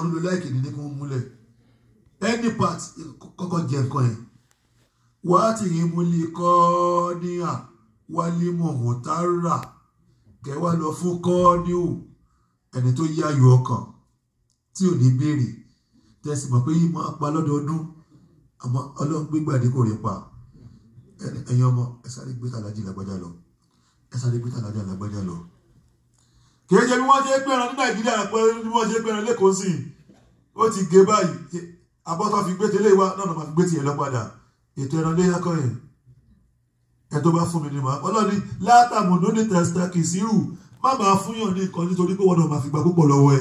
kan ló láìkì ní kí wọ́n múlẹ̀ any part kọ́kọ́ jẹ nǹkan yẹn wà á ti yín múlẹ̀ kọ́ ní à wálé mọ̀hún tá rà kẹwàá lọ fún kọ́ ní ò ẹni tó yá ayọ̀ ọkàn tí ò ní béèrè tẹ̀sí mọ̀ pé yìí máa pa lọ́dọọdún àmọ́ ọlọ́run gbégbàdé kò rí pa ẹ̀yin ọmọ ẹ sáré gbé tàlájì lágbájá lọ ẹ sáré gbé tàlájì lágbájá lọ. kì í ṣe bí wọ́n ṣe gbẹ̀ràn ní nàìjíríà pé bí wọ́n ṣe gbẹ̀ràn lẹ́kọ̀ọ́ sí i ó ti gé báyìí abọ́tọ́ fi gbé tẹ́lẹ̀ wá náà máa fi gbé tiẹ̀ lọ padà ètò ẹran lé yàkọ́ yẹn ẹ tó bá fún mi ní ma ọlọ́ni látàmú ló ní tẹ̀sítà kì í sírù má máa fún yàn ní nǹkan nítorí pé wọ́n náà máa fi gba púpọ̀ lọ́wọ́ ẹ.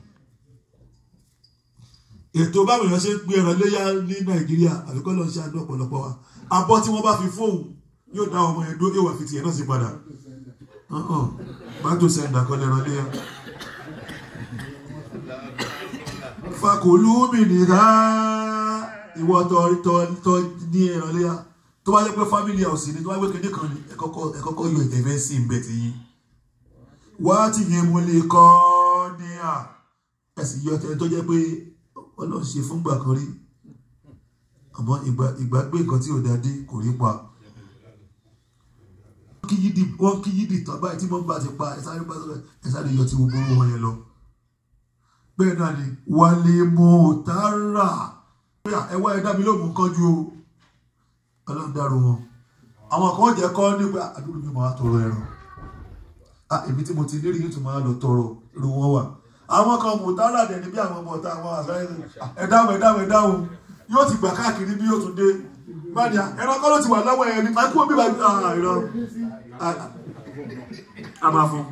ètò báwọn èèyàn ṣe ń gbé ẹran léyà ní nàìjíríà àbíkọ́ lọ́ọ́ ṣe àdó ọ̀pọ̀lọpọ̀ wa abọ́ tí wọ́n bá fi fóun yóò dá ọmọ yẹn dúró yóò wà fi tiẹ̀ náà sí padà bá tó sẹ́ńdà kọ́ lẹ́ran léyà. fakulu mi nìyà ìwọ tọ́ ní ẹran léyà tó bá yẹ pé family house ni tó bá yẹ pé kéde kan ni ẹ kọ́kọ́ yọ ìtẹ̀fẹ́ sí ń bẹ̀ tí yín wá tí yẹn mo lè kọ́ ní à ẹ sì yọ tẹ̀ tó jẹ́ pé ọlọ́run ṣe fúngbà kan rí àmọ́ ìgbàgbé nǹkan tí ò dáadé kò rí pa wọ́n kí yídì tán báyìí tí wọ́n bá ti pa ẹ sáré yọ tí gbogbo wọn yẹn lọ bẹ́ẹ̀ náà ni wálé mọ́ tààrà ẹ wá ẹ̀dá mi lóògùn kánjú o ọlọ́run dárò wọn àwọn kan jẹ́ kọ́ nípa àdúgbò mi máa tọrọ ẹran èmi tí mo ti lérí yóò tún máa lọ tọrọ irú wọn wà àwọn kan mọ̀ tààrà dẹ̀ ní bí àwọn ọmọ ọ̀tá àwọn àfẹ́ ẹ̀dáhùn yóò ti gbà káàkiri bí yóò tún dé báyìí ẹran kọ́ ló ti wà lọ́wọ́ ẹni máa kú omi báyìí ìrọ̀ a máa fún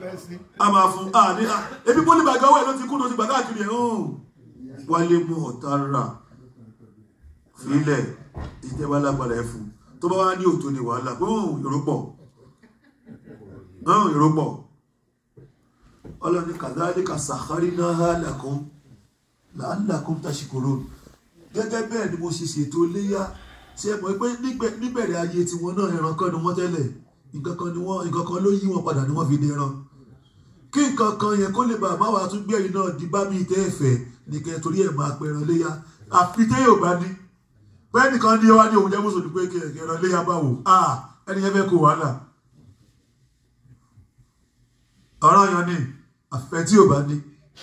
ebi bó ní bàgá ọwọ́ ẹ̀ ló ti kú ló ti gbà káàkiri ẹ̀ wálé mọ́ tààrà fílẹ̀ ìjẹba lágbára ẹ̀ fún tó bá wá ní òtò ní wàhálà pé ìrọ́pọ̀ ọlọ́ni kàdálíkà sàkárínà làálàkún tàṣìkòrò gẹ́gẹ́ bẹ́ẹ̀ ni mo ṣe ṣètò léyà ṣe mọ̀ pé níbẹ̀rẹ̀ ayé tí wọn náà ẹran kan ni wọ́n tẹ́lẹ̀ nǹkan kan ló yí wọn padà ni wọ́n fi dẹran kí nǹkan kan yẹn kó lè bá àmọ́ wa tún gbẹ̀yìn náà di bá mi tẹ́ ẹ̀fẹ̀ nìkẹ́ torí ẹ̀ máa pẹ̀ràn léyà àfi tẹ́ yóò bá ní bẹ́ẹ̀ nìkan ní ọwá ní òun jẹ́ mùsùlùmí pé kẹ̀kẹ́ràn léyà bá wò ẹni yẹn fẹ́ kó wàhálà ọ̀rọ̀ yan ni àfẹ́ tí ò bá ní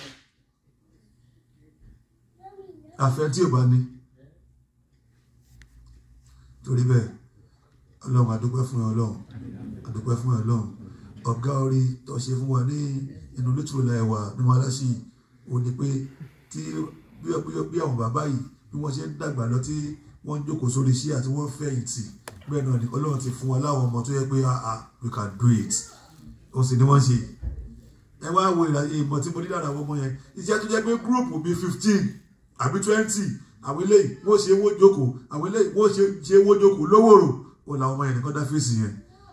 torí bẹ́ẹ̀ ọlọ́run àdúpẹ́ fún ọlọ́run ọ̀gá orí tó ṣe fún wa ní inú lótú láìwà ní wọn aláṣì ò ní pé tí bí àwọn bàbá yìí bí wọ́n ṣe ń dàgbà lọ tí wọ́n ń jókòó sórí iṣẹ́ àti wọ́n fẹ̀yìntì bẹ́ẹ̀ náà ni ọlọ́run ti fún wa láwọn ọmọ tó yẹ pé we can do it ó sì ní wọ́n ṣe ẹ wá wo ìmọ̀ tí mo ní lára àwọn ọmọ yẹn iṣẹ́ tó jẹ́ pé gúrùpù bíi 15 àbí 20 àwọn eléyìí wọ́n ṣe owó jókòó àwọn eléyìí wọ́n ṣe owó jókòó lówòrò ó làwọn ọmọ yẹn nìkan dá fèsì yẹn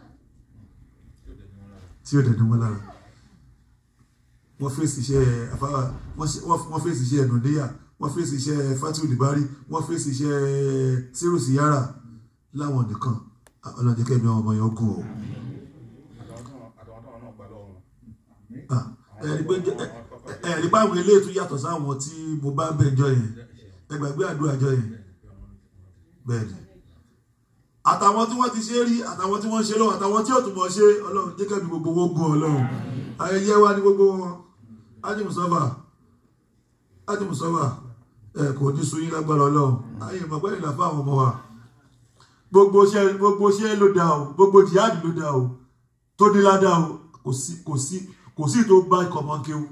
tí ó dẹ̀dùn wọn lára wọ́n fèsì iṣẹ́ àfáà wọ́n fèsì iṣẹ́ ẹ̀nùdíyà wọ́n fèsì iṣẹ́ Fatiu Dibari wọ́n fèsì iṣẹ́ Sírù Síyára láwọn nìkan ọlọ́dẹ́kẹ́ mi ọmọ yẹn kú o. ẹ̀rí bá àwọn ilé ètò yàtọ̀ sáwọn tí mo bá ń bẹ̀ jọ yẹn ẹgbàgbé àdúrà jọ yẹn bẹ́ẹ̀ ni àtàwọn tí wọ́n ti ṣe rí àtàwọn tí wọ́n ṣe lọ́wọ́ àtàwọn tí ò tún mọ̀ ṣe ọlọ́run jẹ́ kẹ́mi gbogbo wọn gun ọlọ́run ayẹyẹ wa ní gbogbo wọn ájìmùsọ́fà kò ní sun yín lágbára ọlọ́run ayé ìmọ̀gbẹ́ ìlà fún àwọn ọmọ wa gbogbo ṣẹ́ ló dá o gbogbo jihad ló dá o tó ní ládá o kò sí tó bá ikọ̀ mọ́ kéwù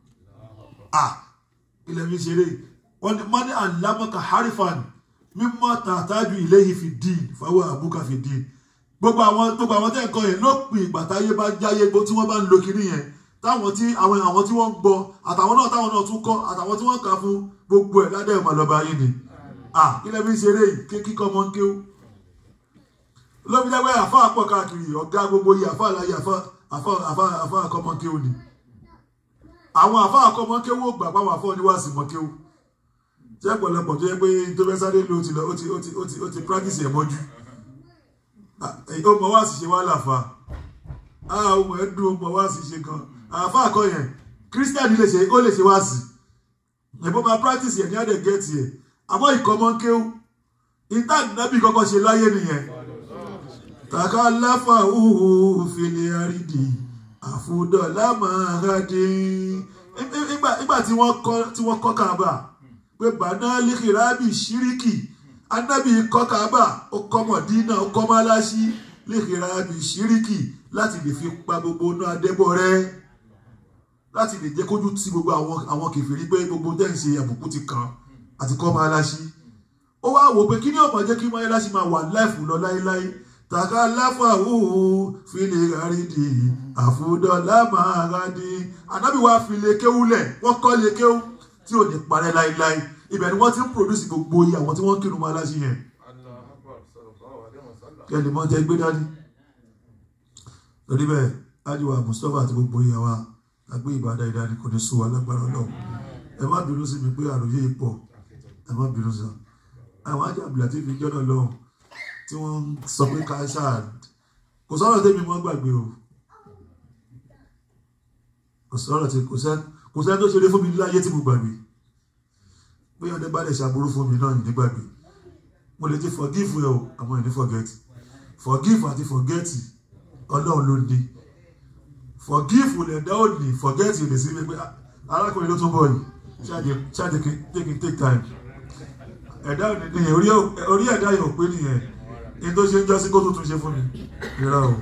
ilẹ̀ mi ṣeré wọ́n ní mọ́ni àlámọ́ka harifan mímọ́ tààtàjù ilayhi fi dín fáwọn àbúkà fi dín gbogbo àwọn tẹ́ ẹ̀kọ́ yẹn ló pin ìgbà táyé bá jáyé tí wọ́n bá ń lo kiri yẹn táwọn tí àwọn tí wọ́n ń gbọ́ àtàwọn náà táwọn náà tún kọ́ àtàwọn tí wọ́n kà fún gbogbo ẹ̀ ládẹ́ ìmọ̀ lọ́ba yìí ni ilẹ̀ mi ṣeré kíkọ́ mọ́ kéwù lóbi jẹ́ àfá àpọ̀ káàkiri ọ̀gá gbogbo yìí àfá àlàyé àfá àkọ́mọ́kéwò ni àwọn àfá àkọ́mọ́kéwò gbà pàwọn àfọ́ oníwàsí mọ́kéwò tí ẹ̀pọ̀lọpọ̀ tó yẹ pé tó fẹ́ sáré ló ti lọ ó ti practice ẹ̀ mọ́jú ó mọ̀ wá sì ṣe wá láfa ohun ẹ̀dùn ó mọ̀ wá sì ṣe gan àfá àkọ́ yẹn Christian ó lè ṣe wá sí ẹ̀bọ́n máa practice yẹn ní àdè get yẹn àmọ́ ìkọ́mọ́ kéwú ìtàn nábì kọ́kọ́ ṣe láyé nìyẹn tàkà láfà òhù fìlẹ̀ àrídì àfúdọ̀lá máa rádé nígbà tí wọ́n kọ́ Káàbà pé bàná lẹ́kìrábì ṣíríkì anábì kọ́ Káàbà ó kọ́ Mọ̀dínà ó kọ́ Málásí lẹ́kìrábì ṣíríkì láti lè fi pa gbogbo náà adébọ̀ rẹ̀ láti lè jẹ́ kójú tí gbogbo àwọn kèfèrí pé gbogbo dẹ́ǹsì àbùkù ti kàn àti kọ́ Málásí ó wá wò pé kí ni ó máa jẹ́ kí Málásí máa wà láìfù lọ láíláí tàkà láfà òhù fìlẹ̀ àrídì àfúdọ̀lá máa rádé anábì wá fi lè kéwúlẹ̀ wọ́n kọ́ lè kéwú tí ò ní parẹ́ láíláí ibẹ̀ ni wọ́n ti ń produce gbogbo iye àwọn tí wọ́n kírun Málásí yẹn kẹ́lì mọ́ jẹ́ gbé dání torí bẹ́ẹ̀ ájúwà Mustapha àti gbogbo iye wa agbé ìbádá ìdání kò ní sùn wà lágbára náà ẹ má bínú sí mi pé àròyé ipò ẹ má bínú sí àwọn ajábìlà tí fi jọ́nà lọ́hùn tí wọ́n sọ pé ká ṣáà kò sọ̀rọ̀ tẹ́mi mọ́ gbàgbé o kò sọ̀rọ̀ tí kò sẹ́ni tó ṣeré fún mi láyé tí mo gbàgbé pé ọdẹ bá lè ṣàbúrú fún mi náà ní gbàgbé mo lè ti forgive ẹ o àmọ́ ẹ̀ ní forget forgive àti forget Ọlọ́run ló ní forgive lè dá òní forget lè sí pé arákùnrin ló tún bọ̀ yìí ṣáàjẹ́ take time ẹ̀dá òní nìyẹn orí ẹ̀dá yóò pé nìyẹn ní tó ṣe ń jọ́sí kó tuntun ṣe fún mi ìrà o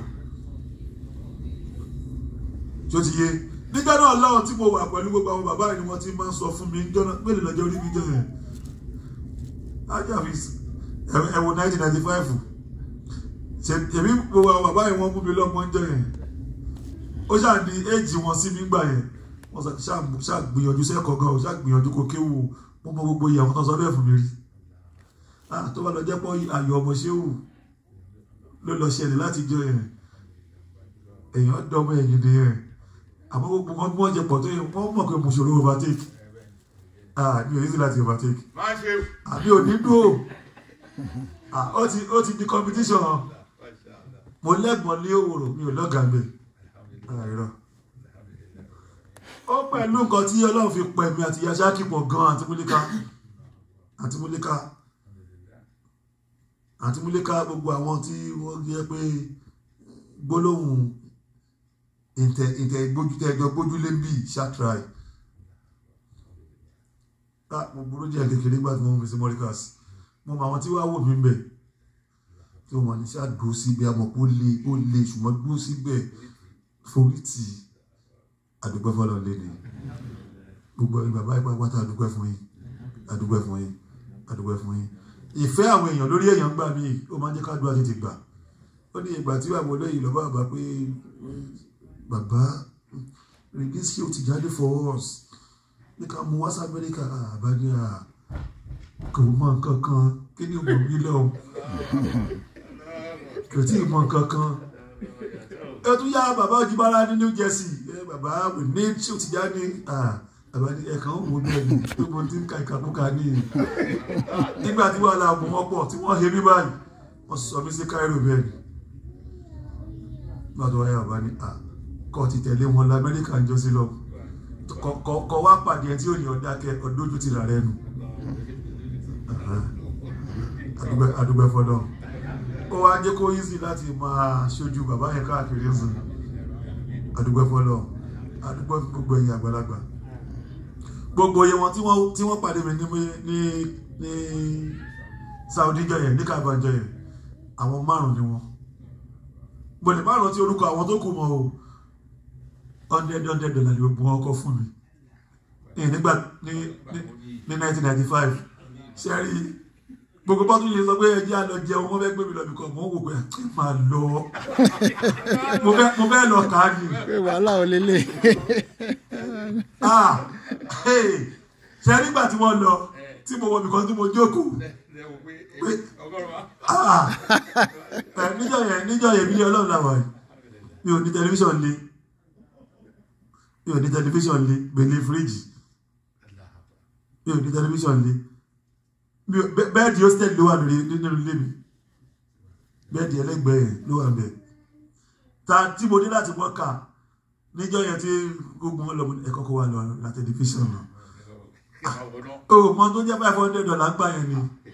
tí ó ti yé nígbà náà Ọlọ́run tí mo wà pẹ̀lú gbogbo àwọn bàbá ni wọ́n ti máa ń sọ fún mi jọ́nà pẹ̀lú lọ́jọ́ orí mi jẹ́ yẹn ajáfi ẹ̀wọ̀n 1995 èmi gbogbo àwọn bàbá yẹn wọ́n mú mi lọ́gbọ́n jẹ́ yẹn ó ṣáà ní éèjì wọn sí mi gbà yẹn wọ́n ṣàgbìyànjú sẹ́kọ̀ọ́ gan ṣàgbìyànjú kò kéwù mo mọ gbogbo ìyàwó tó sọ bẹ́ẹ̀ fún mi rí tó bá lọ jẹ́ pọ́ ayọ̀ ọmọ ṣéwù ló lọ ṣẹlẹ̀ láti jọ yẹn èèyàn dọ́mọ ẹ̀yìn nìyẹn àmọ́ gbogbo wọn bí wọ́n jẹ pọ̀ tó yẹ wọ́n mọ̀ pé mo ṣòro overtake ní òyìnbó láti overtake àbí òní dúró ó ti di competition mo lẹ́gbọ̀n lé òwòrò mi ò lọ́gàá gbé ó pẹ̀lú nǹkan tí Ọlọ́run fi pẹ̀ mi àti yasa kípọ̀ gan àti múlíká gbogbo àwọn tí wọ́n jẹ́ pé gbólóhùn ìtẹ̀gbójútẹ̀jọ gbójúlé bí ṣàtìráì mo burú jẹ́ kékeré nígbà tí wọ́n mú mi sí mọ́ríkàs mo mọ àwọn tí wá wò mí bẹ̀ tí wọ́n mọ̀ ní ṣáà dúró síbẹ̀ àmọ́ ó le ṣùgbọ́n dúró síbẹ̀ forí tì àdúgbò fọlọ́ lé ní gbogbo ẹ̀yin bàbá ìpá pátá àdúgbò fún yín ìfẹ́ àwọn èèyàn lórí èèyàn gbà mí ó máa ń jẹ́ ká dúró àti ti gbà ó ní ìgbà tí wà wọlé yìí lọ́ba bàbá pé bàbá release kí o ti jáde for us ní ká mú wá sí Amẹ́ríkà àbájá kò mọ nǹkan kan kí ni mo rí lọ kò tí ì mọ nǹkan kan ẹ tún yá bàbá Ojúbára ní New Jersey bàbá we need kí o ti jáde àbájá ẹ̀kan wò bẹ́ẹ̀ ni tó mo ti ń ka ìkàkùkà ní nígbà tí wàhálà mú wọn pọ̀ tí wọ́n he mí báyìí wọ́n sọ mí sí Cairo bẹ́ẹ̀ ni lọ́dọ̀ wáyà bá ní kọ́ ti tẹ̀lé wọn lọ Amẹ́ríkà ń jọ sí lọ kọ́ wá pàdé ẹ tí ò ní ọ̀dákẹ́ ọdójú ti rà rẹ́nu àdúgbò fọlọ́ ó wá jẹ́ kó easy láti máa ṣojú bàbá yẹn káàkiri ń sìn àdúgbò fọlọ́ àdúgbò gbogbo ẹ̀yìn àgbàlagbà gbogbo iye wọn tí wọ́n pàdé mi ní Saudi jọ yẹn ní Kaaba jọ yẹn àwọn 5 ni wọn gbọ́dọ̀ 5 tí orúkọ àwọn tó kù mọ́ o $100 ni gbogbo wọn kọ́ fún mi nígbà ní 1995 ṣẹ́rí gbogbo bọ́tú yìí sọ pé ẹjẹ́ àlọ́ jẹun wọ́n fẹ́ gbé mi lọ bí kan mọ́ wò pé kí n máa lọ mo fẹ́ lọ kàá ní pé wàhálà ò lélẹ̀ ṣe nígbà tí wọ́n lọ tí mo wọ bí kan tí mo jókòó níjọ́ yẹn bí Ọlọ́run làwà mi ò ní tẹlifíṣàn lé gbèlè fíríjì mi ò ní tẹlifíṣàn lé bẹ́ẹ̀dì hostel ló wà nínú ilé mi bẹ́ẹ̀dì ẹlẹ́gbẹ̀ẹ́ ló wà bẹ́ẹ̀ tí mo ní láti wọ́n kà níjọ́ yẹn tí gbogbo wọn lọ ẹ̀kọ́ kó wà lọ la tẹlifíṣàn náà o mọ tó jẹ́ $500 gbà yẹn ni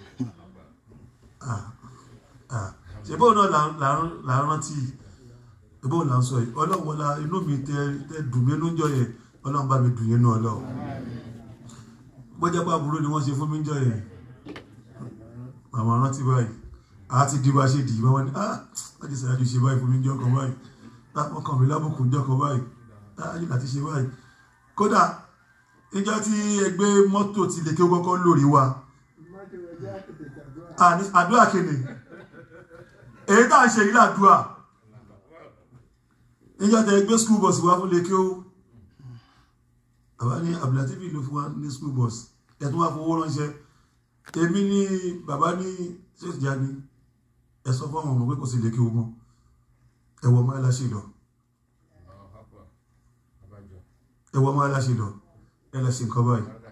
ṣe bóun náà là ń rántí bóun là ń sọ yìí ọlọ́run wọlá inú mi tẹ dùn mí ló ń jọ yẹn ọlọ́run bá mi dùn yẹn náà ọlọ́run bó jẹ́ pé àbúrò ni wọ́n ṣe fún mi ń jọ yẹn màmá rántí báyìí àti dìbò àṣẹ dì bá wọn ni wọ́n ti ṣàyájú ṣe báyìí fún mi ń jọ kan báyìí wọ́n kàn mí lábùkù ń jọ kan báyìí láyé láti ṣe báyìí kódà níjọ tí ẹgbẹ́ mọ́tò ti lè kí ó kọ́kọ́ lórí wa àdúrà kéde èyí tá à ń ṣe yìí làdúrà níjọ tẹ ẹgbẹ́ school bus wá fún lè kí ó àbá ní abdulatifi ló fún wa ní school bus ẹ̀tún wá fowó ránṣẹ́ èmi ní bàbá ní ṣèṣì jáde ẹ sọ fún àwọn ọmọ pé kò sí lè kí ó mọ́ ẹ̀wọ̀ ọmọ aláṣẹ lọ ẹ̀wọ̀ ọmọ aláṣẹ lọ ẹ lọ sí nǹkan báyìí